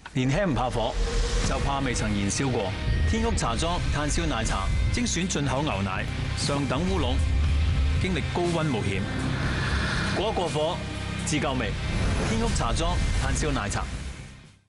年輕唔怕火，就怕未曾燃燒過。天屋茶莊炭燒奶茶，精選進口牛奶，上等烏龍，經歷高溫冒險，過一過火，知夠味。天屋茶莊炭燒奶茶。